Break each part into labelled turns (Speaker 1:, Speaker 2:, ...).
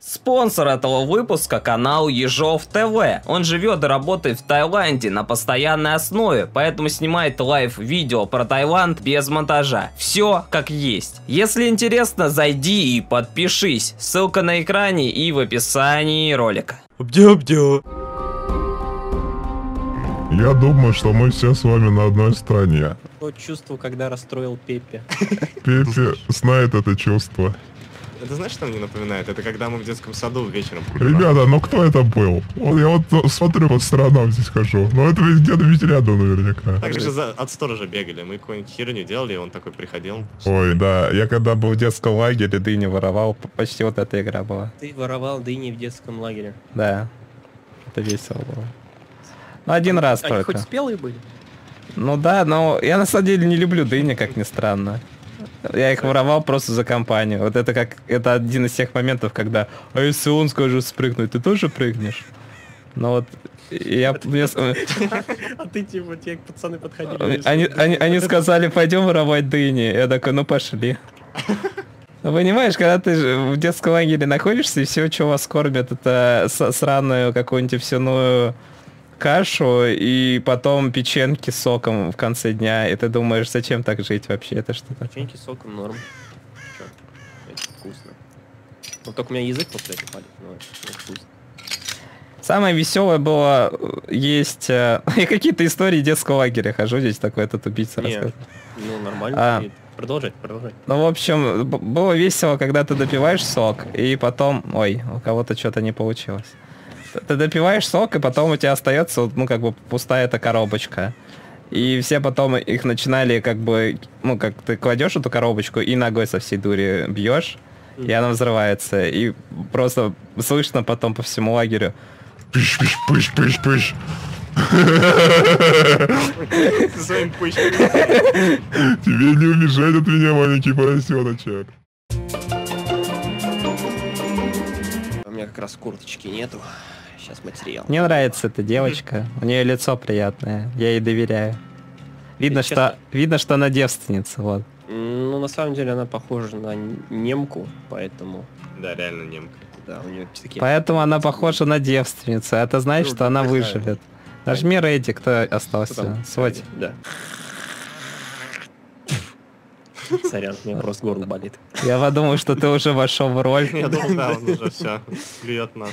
Speaker 1: Спонсор этого выпуска — канал Ежов ТВ. Он живет и работает в Таиланде на постоянной основе, поэтому снимает лайв-видео про Таиланд без монтажа. Все как есть. Если интересно, зайди и подпишись. Ссылка на экране и в описании ролика.
Speaker 2: Я думаю, что мы все с вами на одной стороне.
Speaker 3: То чувство, когда расстроил Пеппи.
Speaker 2: Пеппи знает это чувство.
Speaker 4: Это знаешь, что мне напоминает? Это когда мы в детском саду вечером.
Speaker 2: Ребята, ну кто это был? Я вот смотрю по сторонам здесь хожу. Ну это ведь где-то ведь рядом наверняка.
Speaker 4: Так же от сторожа бегали. Мы какую-нибудь херню делали, и он такой приходил.
Speaker 5: Ой, да. Я когда был в детском лагере, дыни воровал. Почти вот эта игра была.
Speaker 3: Ты воровал дыни в детском лагере?
Speaker 5: Да. Это весело было. Ну, один раз
Speaker 3: Они
Speaker 5: только.
Speaker 3: хоть спелые были?
Speaker 5: Ну да, но я на самом деле не люблю дыни, как ни странно. Я их воровал просто за компанию. Вот это один из тех моментов, когда, а если он скажет спрыгнуть, ты тоже прыгнешь? Ну вот, я...
Speaker 3: А ты типа, те пацаны подходили.
Speaker 5: Они сказали, пойдем воровать дыни. Я такой, ну пошли. Понимаешь, когда ты в детском лагере находишься, и все, что вас кормят, это сраную какую-нибудь овсяную кашу и потом печеньки с соком в конце дня, и ты думаешь, зачем так жить вообще? Это что такое?
Speaker 3: Печеньки с соком норм. Чё? Это вкусно. Ну только у меня язык после этого палит, но это вкусно.
Speaker 5: Самое веселое было есть... Я какие-то истории детского лагеря хожу, здесь такой этот убийца рассказывает.
Speaker 3: Ну нормально. Продолжать.
Speaker 5: Ну, в общем, было весело, когда ты допиваешь сок, и потом... Ой, у кого-то что-то не получилось. Ты допиваешь сок, и потом у тебя остается, ну, как бы пустая эта коробочка. И все потом их начинали, как бы, ну, как ты кладешь эту коробочку и ногой со всей дури бьешь, и она взрывается. И просто слышно потом по всему лагерю.
Speaker 2: Пыш-пыш-пыш-пыш-пыш.
Speaker 4: Своим пыщем.
Speaker 2: Тебе не убежать от меня, маленький поросеночек.
Speaker 3: У меня как раз курточки нету. Сейчас материал.
Speaker 5: Мне нравится эта девочка. У нее лицо приятное. Я ей доверяю. Видно, что она девственница, вот.
Speaker 3: Ну, на самом деле, она похожа на немку, поэтому...
Speaker 4: Да, реально немка.
Speaker 3: Да, у нее такие...
Speaker 5: Поэтому она похожа на девственницу. Это значит, что она выживет. Нажми Ready, кто остался. Сводь.
Speaker 3: Да. Сорян, у меня просто горло болит.
Speaker 5: Я подумал, что ты уже вошел в роль.
Speaker 4: Я думал, да, он уже все, плюет нас.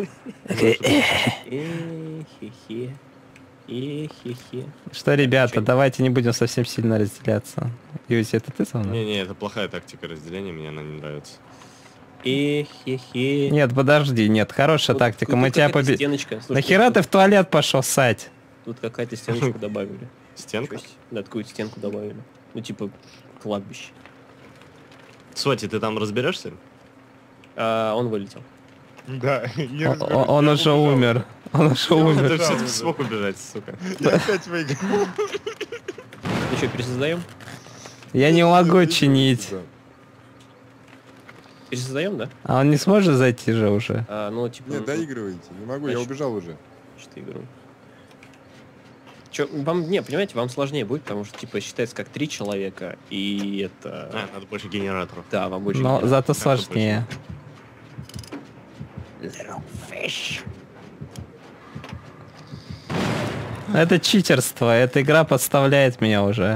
Speaker 5: Что, ребята, давайте не будем совсем сильно разделяться. Юзи, это ты со мной?
Speaker 4: Не-не, это плохая тактика разделения, мне она не нравится.
Speaker 5: Нет, подожди, нет, хорошая тактика. Мы тебя победим. Нахера ты в туалет пошел ссать?
Speaker 3: Тут какая-то стеночку добавили.
Speaker 4: Стенка?
Speaker 3: Да, такую стенку добавили. Ну, типа, кладбище.
Speaker 4: Соти, ты там разберешься?
Speaker 3: Он вылетел.
Speaker 6: Да,
Speaker 5: Он уже умер. Он уже умер.
Speaker 4: Ты все-таки смог убежать, сука.
Speaker 6: Я опять выиграл.
Speaker 3: Ну что, пересоздаем?
Speaker 5: Я не могу чинить.
Speaker 3: Пересоздаем, да?
Speaker 5: А он не сможет зайти же уже?
Speaker 3: Ну, типа...
Speaker 6: Нет, доигрывайте. Не могу, я убежал уже.
Speaker 3: Что игру? Чё, вам, не, понимаете, вам сложнее будет, потому что, типа, считается как 3 человека, и это...
Speaker 4: надо больше генераторов.
Speaker 3: Да, вам больше
Speaker 5: Но
Speaker 3: генераторов.
Speaker 5: зато сложнее. Это читерство, эта игра подставляет меня уже.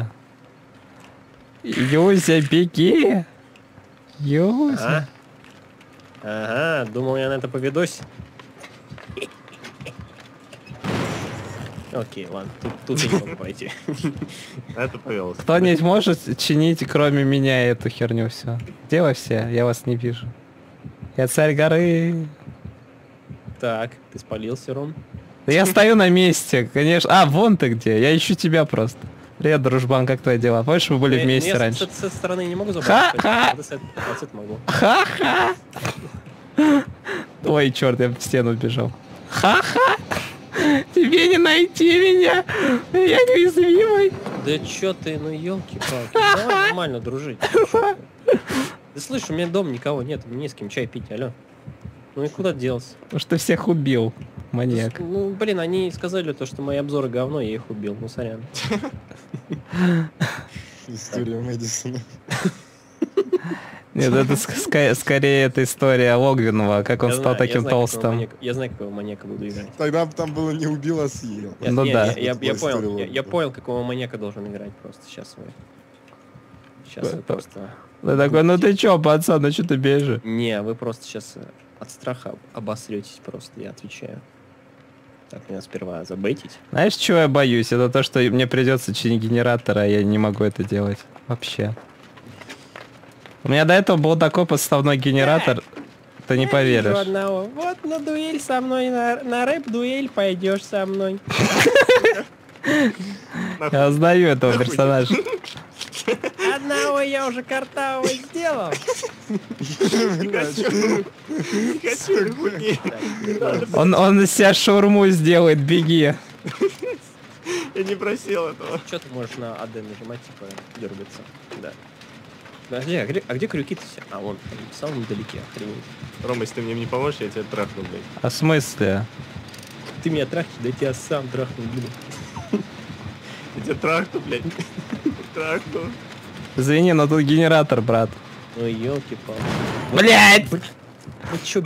Speaker 5: Юзя, беги! Юзя.
Speaker 3: Ага, думал, я на это поведусь. Окей, ладно, тут я не могу пойти.
Speaker 4: Это повелось.
Speaker 5: Кто-нибудь может чинить, кроме меня, эту херню все? Где вы все? Я вас не вижу. Я царь горы.
Speaker 3: Так, ты спалился, Ром?
Speaker 5: Да я стою на месте, конечно. А, вон ты где. Я ищу тебя просто. Привет, дружбан, как твои дела? Помнишь, мы были вместе раньше?
Speaker 3: С этой стороны не могу забрать.
Speaker 5: Ха-ха!
Speaker 3: Вот с этой могу.
Speaker 5: Ха-ха! Ой, черт, я в стену убежал. Ха-ха! Тебе не найти меня! Я неуязвимый!
Speaker 3: Да чё ты, ну ёлки-палки, давай нормально дружить. Да слышь, у меня дома никого нет, мне не с кем чай пить, алё. Ну и куда делся?
Speaker 5: Потому что ты всех убил, маньяк.
Speaker 3: Ну, блин, они сказали то, что мои обзоры говно, я их убил, ну сорян.
Speaker 6: История Мэдисона.
Speaker 5: Нет, это скорее это история Логвинова, как он стал таким толстым.
Speaker 3: Я знаю, какого маньяка буду играть.
Speaker 6: Тогда бы там было не убил, а съел.
Speaker 5: Ну да.
Speaker 3: Я
Speaker 6: История
Speaker 3: понял,
Speaker 6: Логвинова.
Speaker 3: я понял, какого маньяка должен играть просто. Сейчас вы просто...
Speaker 5: Ты такой, ну ты чё, пацан, ну чё ты бежишь?
Speaker 3: Не, вы просто сейчас от страха обосретесь просто, я отвечаю. Так, меня сперва забейтить.
Speaker 5: Знаешь, чего я боюсь? Это то, что мне придется чинить генератор, а я не могу это делать. Вообще. У меня до этого был такой подставной генератор, ты не поверишь.
Speaker 3: Вот на дуэль со мной, на рэп-дуэль пойдешь со мной.
Speaker 5: Я узнаю этого персонажа.
Speaker 3: Одного я уже картавого сделал.
Speaker 4: Не хочу, хуйни.
Speaker 5: Он из себя шаурму сделает, беги.
Speaker 4: Я не просил этого.
Speaker 3: Что ты можешь на АД нажимать, типа, дергаться? Да. Подожди, а где крюки-то все? А, вон, там, в самом далеке, охренеть.
Speaker 4: Рома, если ты мне не поможешь, я тебя трахну, блядь.
Speaker 5: А в смысле?
Speaker 3: Ты меня трахнешь, да я тебя сам трахну буду.
Speaker 4: Я тебя трахну, блядь. Трахну.
Speaker 5: Извини, но тут генератор, брат.
Speaker 3: Ну, елки-палки.
Speaker 5: Блять!
Speaker 3: Вот чё,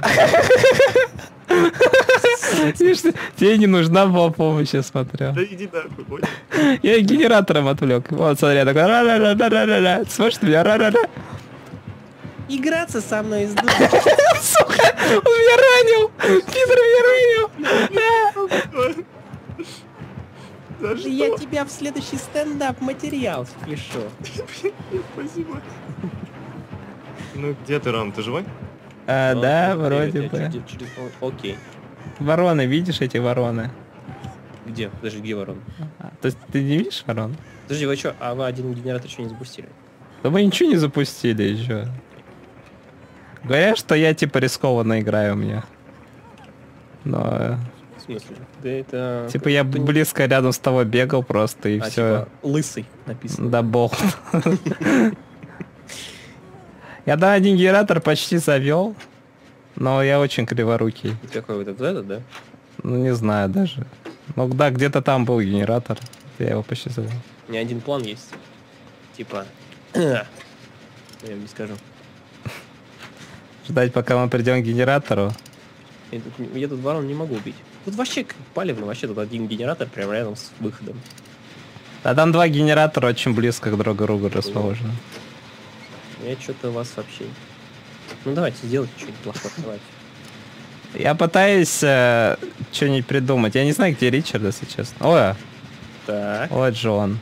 Speaker 5: Видишь, тебе не нужна была помощь, я смотрю.
Speaker 4: Да иди нахуй, понял?
Speaker 5: Я генератором отвлек. Вот, смотри, я такой ра-ра-ра-ра-ра-ра. Слышишь меня? Ра-ра-ра.
Speaker 3: играться со мной из дома.
Speaker 5: Сука, он меня ранил! Пидор меня ранил!
Speaker 4: За что?
Speaker 3: Я тебя в следующий стендап-материал впишу.
Speaker 4: Спасибо. Ну, где ты, Ром? Ты живой?
Speaker 5: Да, вроде бы.
Speaker 3: Окей.
Speaker 5: Вороны, видишь эти вороны?
Speaker 3: Где? Подожди, где ворон?
Speaker 5: То есть ты не видишь ворон?
Speaker 3: Подожди, вы что, а вы один генератор еще не запустили?
Speaker 5: Да мы ничего не запустили еще. Говорят, что я типа рискованно играю мне. Но...
Speaker 3: В смысле? Да это...
Speaker 5: Типа я близко рядом с тобой бегал просто и все.
Speaker 3: Типа, лысый написано.
Speaker 5: Да болт. Я да один генератор почти завел, но я очень криворукий.
Speaker 3: Какой вот этот, да?
Speaker 5: Ну не знаю даже. Ну да, где-то там был генератор. Я его почти завел.
Speaker 3: У меня один план есть. Типа... Я вам не скажу.
Speaker 5: Ждать, пока мы придем к генератору.
Speaker 3: Я тут ворон не могу убить. Тут вообще палевно, вообще тут один генератор прямо рядом с выходом.
Speaker 5: А там два генератора очень близко друг к другу расположены.
Speaker 3: Я что-то вас вообще... Ну давайте, сделайте что-нибудь плохое, давайте.
Speaker 5: Я пытаюсь что-нибудь придумать. Я не знаю, где Ричард, если честно. Ой,
Speaker 3: Так,
Speaker 5: вот же он.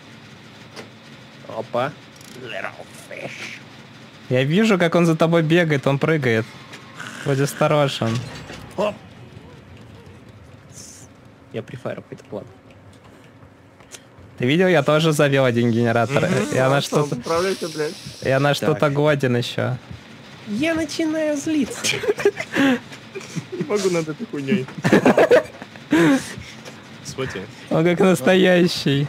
Speaker 3: опа. Little fish.
Speaker 5: Я вижу, как он за тобой бегает, он прыгает. Будь осторожен.
Speaker 3: Оп. Я прифайрил какой-то план.
Speaker 5: Ты видел, я тоже завел один генератор. Я на что-то...
Speaker 4: Управляйте, блядь.
Speaker 5: Я на что-то годен еще.
Speaker 3: Я начинаю злиться.
Speaker 4: Не могу над этой хуйней. Смотри.
Speaker 5: Он как настоящий.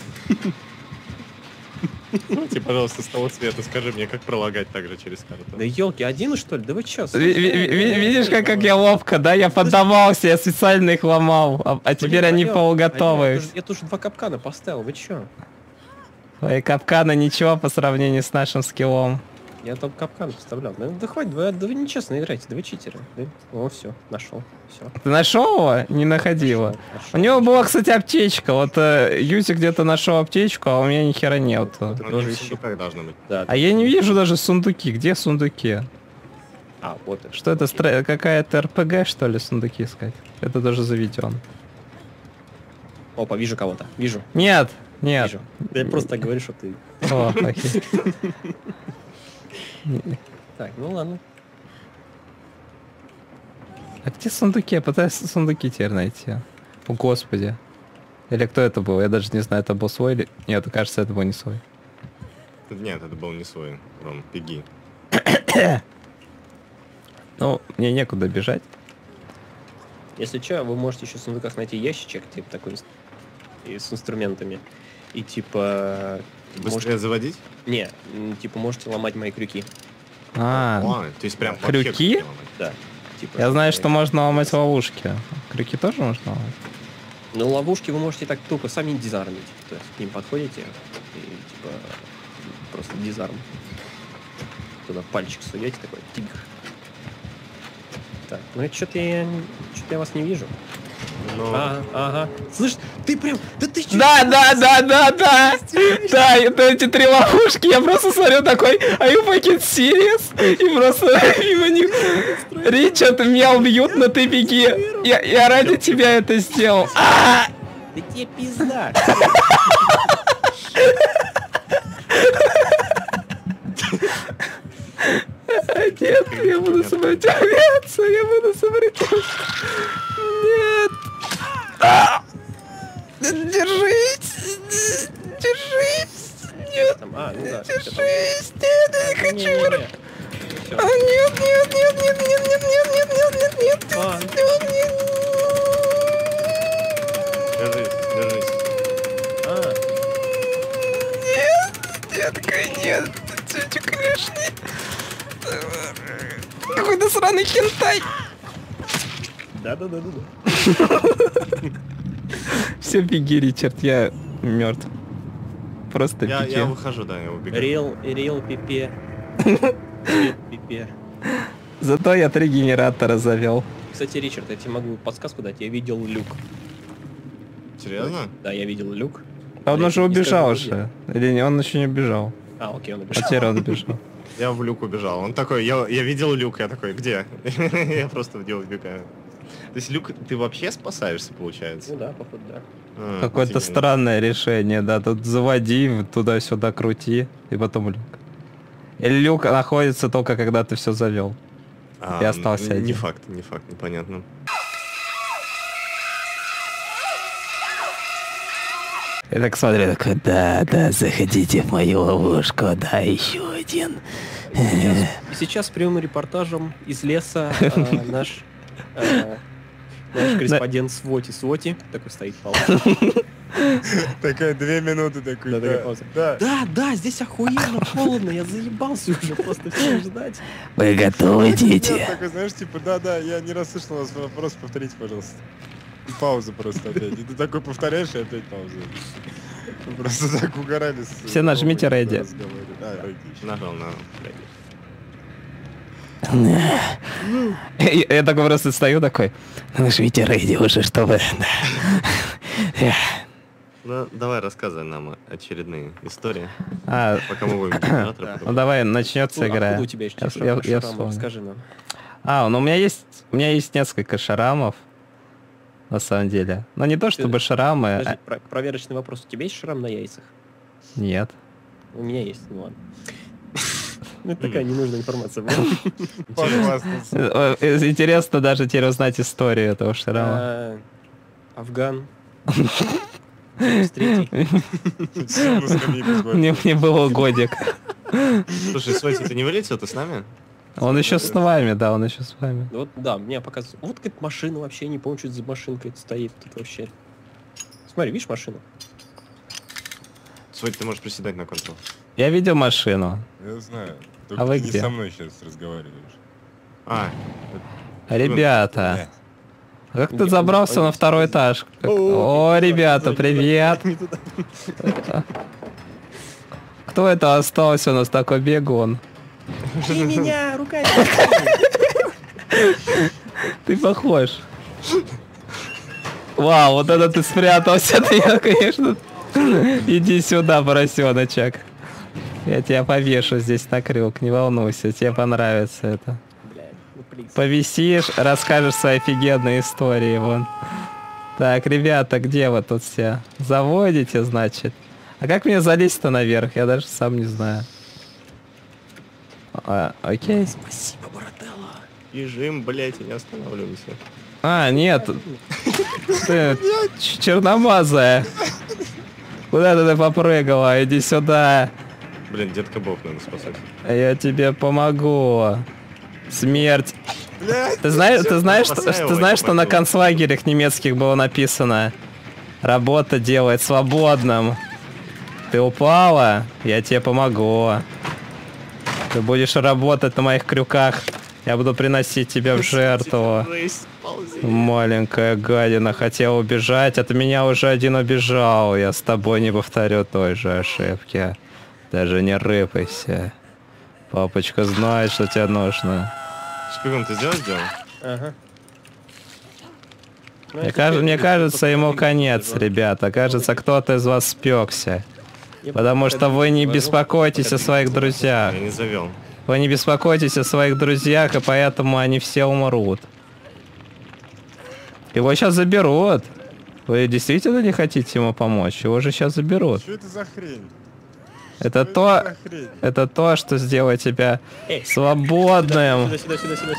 Speaker 4: Смотри, пожалуйста, с того цвета. Скажи мне, как пролагать также через карту.
Speaker 3: Да елки, один что ли? Да вы чё?
Speaker 5: Видишь, как я ловко, да? Я поддавался, я специально их ломал. А теперь они полуготовы.
Speaker 3: Я тоже два капкана поставил, вы чё?
Speaker 5: Твои капканы ничего по сравнению с нашим скиллом.
Speaker 3: Я там капкан поставлял. Да хватит, да вы нечестно играете, да вы читеры. Да? О, все, нашел. Все.
Speaker 5: Ты нашел его? Не находила. У него была, кстати, аптечка. Вот Юзи где-то нашел аптечку, а у меня ни хера нет.
Speaker 4: Ну,
Speaker 3: тоже
Speaker 4: не в
Speaker 3: ищи.
Speaker 4: сундуках должно быть.
Speaker 3: Да,
Speaker 5: А я не вижу даже сундуки. Где сундуки?
Speaker 3: А, вот это.
Speaker 5: Что это? Какая-то РПГ, что ли, сундуки искать? Это даже заведен.
Speaker 3: Опа, вижу кого-то. Вижу.
Speaker 5: Нет, нет.
Speaker 3: Вижу. Да я просто так говорю, что ты...
Speaker 5: О, окей.
Speaker 3: Так, ну ладно.
Speaker 5: А где сундуки? Я пытаюсь сундуки теперь найти. О, господи. Или кто это был? Я даже не знаю, это был свой или... Нет, кажется, это был не свой.
Speaker 4: Нет, это был не свой. Ром, беги.
Speaker 5: Ну, мне некуда бежать.
Speaker 3: Если что, вы можете еще в сундуках найти ящичек, типа такой, и с инструментами. И типа...
Speaker 4: Быстрее заводить?
Speaker 3: Не, типа можете ломать мои крюки.
Speaker 5: А,
Speaker 4: То есть прям
Speaker 5: Крюки?
Speaker 4: вообще крюки ломать.
Speaker 3: Да. Типа,
Speaker 5: я знаю, что можно ломать ловушки. Крюки тоже можно ломать?
Speaker 3: Но ловушки вы можете так тупо сами дизармить. То есть к ним подходите и типа просто дизарм. туда пальчик суете, такой, тигр. Так, ну это что-то я вас не вижу.
Speaker 4: Но...
Speaker 3: Ага. Слышь, ты прям... Да ты чё?
Speaker 5: Да. Да, это эти 3 ловушки. Я просто смотрю такой, are you fucking serious? И просто мимо них. Ричард, меня убьют, но ты беги. Я ради тебя это сделал.
Speaker 3: Да тебе пизда.
Speaker 5: Нет, я буду сопротивляться, Нет. Держись. Нет.
Speaker 3: Там, ну да.
Speaker 5: Держись. Нет, я не хочу.
Speaker 3: Не-не-не. Всё.
Speaker 5: Нет.
Speaker 4: Держись.
Speaker 5: Детка, нет. Тетя лишний. Какой-то сраный хентай.
Speaker 3: Да.
Speaker 5: Все, беги, Ричард, я мертв. Просто
Speaker 4: Я
Speaker 5: беги.
Speaker 4: выхожу, да, я убегаю.
Speaker 3: Реал пипе. Пипе.
Speaker 5: Зато я 3 генератора завел.
Speaker 3: Кстати, Ричард, я тебе могу подсказку дать. Я видел люк.
Speaker 4: Серьезно?
Speaker 3: Да, я видел люк.
Speaker 5: А он
Speaker 3: Блин,
Speaker 5: уже
Speaker 3: не
Speaker 5: убежал
Speaker 3: скажу,
Speaker 5: же. Или не, он еще не убежал.
Speaker 3: Окей, он
Speaker 5: А
Speaker 3: убежал.
Speaker 5: теперь он убежал.
Speaker 4: Я в люк убежал. Он такой, я видел люк, я такой, где? Я просто в него убегаю. То есть люк, ты вообще спасаешься, получается?
Speaker 3: Ну да, походу, да.
Speaker 5: Какое-то
Speaker 4: офигенно.
Speaker 5: странное решение, да. Тут заводи, туда-сюда крути, и потом люк. Или люк находится только когда ты все завел. И остался
Speaker 4: Не
Speaker 5: один.
Speaker 4: факт, непонятно.
Speaker 5: Я так смотрю, такой, да, заходите в мою ловушку, да, еще один.
Speaker 3: И сейчас прямым репортажем из леса наш корреспондент Своти такой стоит пауза.
Speaker 6: Такая 2 минуты такой.
Speaker 3: Да, такая пауза. Да, здесь охуенно холодно, я заебался уже просто всем ждать.
Speaker 5: Вы готовы,
Speaker 6: Нет, такой, знаешь, типа, да, я не расслышал вас вопрос, повторите, пожалуйста. И пауза просто опять. И ты такой повторяешь, и опять пауза. Мы просто так угорали.
Speaker 5: Все нажмите ready.
Speaker 4: Нажал на
Speaker 5: Я такой просто стою такой, нажмите ready уже, чтобы...
Speaker 4: Ну, давай рассказывай нам очередные истории.
Speaker 5: Ну
Speaker 4: Пока мы будем генератор.
Speaker 5: давай, начнется игра.
Speaker 3: Откуда у тебя еще
Speaker 5: Я
Speaker 3: шрамы?
Speaker 5: вспомню.
Speaker 3: Скажи нам.
Speaker 5: Ну у меня есть несколько шрамов, на самом деле. Но не то чтобы шрамы.
Speaker 3: Подожди, проверочный вопрос. У тебя есть шрам на яйцах?
Speaker 5: Нет.
Speaker 3: У меня есть, ну ладно. Ну, это такая ненужная информация.
Speaker 5: Интересно даже теперь узнать историю этого шрама.
Speaker 3: Афган. 73-й.
Speaker 5: Мне было годик.
Speaker 4: Слушай, Свати, ты не вылетел, ты с нами?
Speaker 5: Он еще с вами, да, он еще с вами.
Speaker 3: Вот, да, мне показывают. Вот какая-то машина вообще, не помню, что это за машинка это стоит тут вообще. Смотри, видишь машину?
Speaker 4: Свати, ты можешь приседать на контрол.
Speaker 5: Я видел машину.
Speaker 6: Я знаю.
Speaker 5: А
Speaker 6: Только
Speaker 5: вы
Speaker 6: ты не
Speaker 5: где?
Speaker 6: со мной сейчас разговариваешь.
Speaker 5: Ребята, а как ты
Speaker 3: Не,
Speaker 5: забрался
Speaker 3: он-
Speaker 5: на 2-й этаж? О, ребята, привет!
Speaker 3: Не туда.
Speaker 5: Кто это остался у нас такой бегун?
Speaker 3: Ты меня руками.
Speaker 5: Ты похож. Вау, вот это ты спрятался, ты, я, конечно. Иди сюда, поросеночек. Я тебя повешу здесь на крюк, не волнуйся, тебе понравится это.
Speaker 3: Блядь, ну плиз.
Speaker 5: Повисишь, расскажешь свои офигенные истории, вон. Так, ребята, где вы тут все? Заводите, значит? А как мне залезть-то наверх? Я даже сам не знаю. Окей.
Speaker 3: Спасибо, Барателло.
Speaker 4: Бежим, блять, и не останавливаемся.
Speaker 5: Нет. Ты черномазая. Куда ты попрыгала? Иди сюда.
Speaker 4: Блин, детка Боб надо спасать.
Speaker 5: Я тебе помогу. Смерть. Ты знаешь, что на концлагерях немецких было написано: работа делает свободным. Ты упала, я тебе помогу. Ты будешь работать на моих крюках. Я буду приносить тебя в жертву. Маленькая гадина хотела убежать. От меня уже один убежал. Я с тобой не повторю той же ошибки. Даже не рыпайся. Папочка знает, что тебе нужно.
Speaker 4: Шпигун, ты сделал?
Speaker 3: Ага. Ну,
Speaker 5: Мне кажется, ему конец, ребята. Кажется, кто-то из вас спекся. Потому что вы не беспокойтесь о своих друзьях.
Speaker 4: Я не завел.
Speaker 5: Вы не беспокойтесь о своих друзьях, и поэтому они все умрут. Его сейчас заберут. Вы действительно не хотите ему помочь? Его же сейчас заберут.
Speaker 6: Что это за хрень?
Speaker 5: Это
Speaker 6: Что
Speaker 5: то,
Speaker 6: это за хрень?
Speaker 5: это то, что сделает тебя свободным.
Speaker 3: Сюда.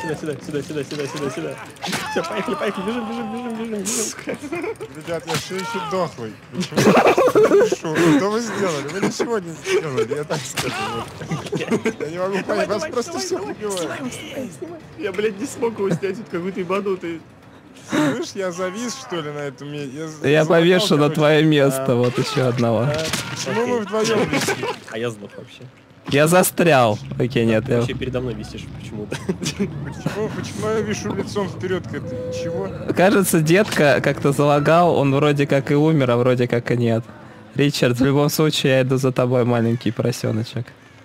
Speaker 3: Все, поехали, бежим.
Speaker 6: Ребят, я все еще дохлый. Почему? Что вы сделали? Вы ничего не сделали, я так скажу. Я не могу понять, вас просто все убивает.
Speaker 4: Я, блядь, не смог его снять, тут какой-то ебанутый.
Speaker 6: Слышь, я завис, что ли, на этом месте?
Speaker 5: Я повешу на твое место, вот еще одного.
Speaker 6: Почему мы вдвоем висим?
Speaker 3: А я сдох вообще.
Speaker 5: Я застрял. Окей, нет,
Speaker 3: Ты
Speaker 5: я...
Speaker 3: вообще передо мной висишь почему-то.
Speaker 6: Почему я вишу лицом вперед к этой? Чего?
Speaker 5: Кажется, детка как-то залагал, он вроде как и умер, а вроде как и нет. Ричард, в любом случае, я иду за тобой, маленький поросеночек.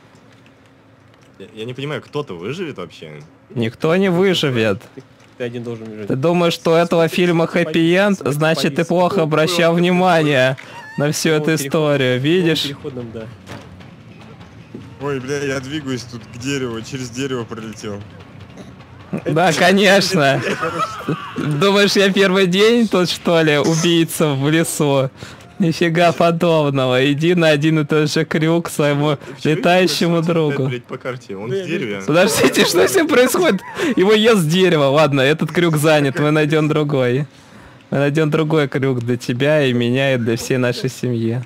Speaker 4: Я не понимаю, кто-то выживет вообще?
Speaker 5: Никто не выживет.
Speaker 3: Ты один должен бежать.
Speaker 5: Ты думаешь, что у этого фильма хэппи-энд? Значит, ты плохо обращал внимание на всю эту историю, видишь?
Speaker 3: Переходным, да.
Speaker 6: Ой, бля, я двигаюсь тут к дереву, через дерево пролетел.
Speaker 5: Да, конечно. Думаешь, я первый день тут, что ли, убийца в лесу? Нифига подобного. Иди на один и тот же крюк к своему летающему другу.
Speaker 4: Блядь, по карте, он в дереве.
Speaker 5: Подождите, что с ним происходит? Его ест дерево. Ладно, этот крюк занят, мы найдем другой. Мы найдем другой крюк для тебя и меня, и для всей нашей семьи.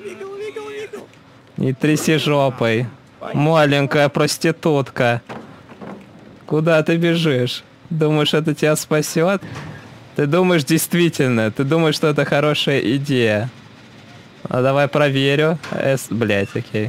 Speaker 5: Не тряси жопой. Маленькая проститутка. Куда ты бежишь? Думаешь, это тебя спасет? Ты думаешь действительно? Ты думаешь, что это хорошая идея? А давай проверю. Блять, окей.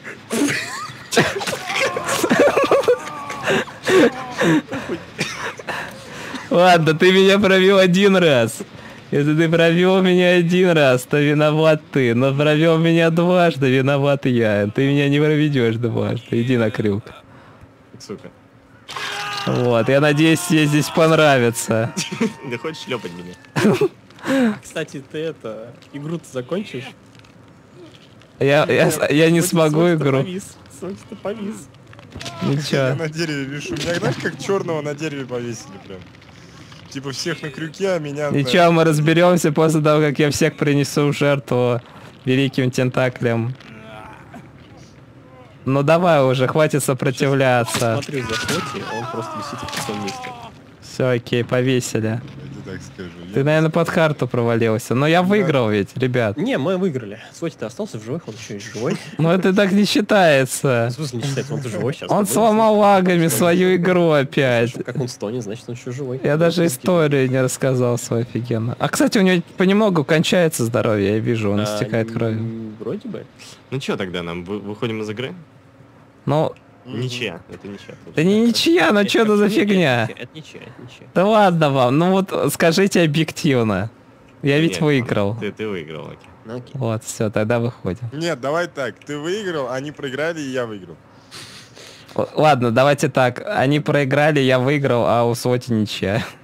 Speaker 5: Ладно, ты меня провел один раз. Если ты провел меня один раз, то виноват ты. Но провел меня дважды, виноват я. Ты меня не проведешь дважды. Иди на крюк.
Speaker 4: Сука.
Speaker 5: Вот, я надеюсь, тебе здесь понравится.
Speaker 4: Ты хочешь шлепать меня?
Speaker 3: Кстати, ты игру-то закончишь?
Speaker 5: Я не смогу игру.
Speaker 3: Ты повис.
Speaker 6: Я
Speaker 5: Ничего.
Speaker 6: на дереве вишу. Меня, знаешь, как черного на дереве повесили прям. Типа всех на крюке, а меня...
Speaker 5: Ничего, мы разберемся после того, как я всех принесу в жертву великим тентаклям. Ну давай уже, хватит сопротивляться.
Speaker 3: Смотрю за фоти, он просто висит в пустом месте.
Speaker 5: Все, окей, повесили.
Speaker 6: Я тебе так скажу.
Speaker 5: Ты, наверное, под карту провалился. Но я выиграл ведь, ребят.
Speaker 3: Не, мы выиграли. Соти-то остался в живых, он еще и живой.
Speaker 5: Но это так не считается.
Speaker 3: В смысле не считается, он-то живой сейчас.
Speaker 5: Он сломал лагами свою игру опять.
Speaker 3: Как он стонет, значит он еще живой.
Speaker 5: Я даже историю не рассказал свою офигенно. А, кстати, у него понемногу кончается здоровье, я вижу, он истекает кровью.
Speaker 3: Вроде бы.
Speaker 4: Ну чё тогда, нам выходим из игры?
Speaker 5: Ну,
Speaker 4: Ничья, это ничья.
Speaker 5: да не ничья, ну что это за фигня?
Speaker 3: Это ничья, это ничья.
Speaker 5: Да ладно вам, ну вот скажите объективно. Я ведь
Speaker 4: Нет,
Speaker 5: выиграл.
Speaker 4: Ты выиграл, окей.
Speaker 3: Ну окей.
Speaker 5: Вот, все, тогда выходим.
Speaker 6: Нет, давай так. Ты выиграл, они проиграли, и я выиграл.
Speaker 5: Ладно, давайте так. Они проиграли, я выиграл, а у Соти ничья.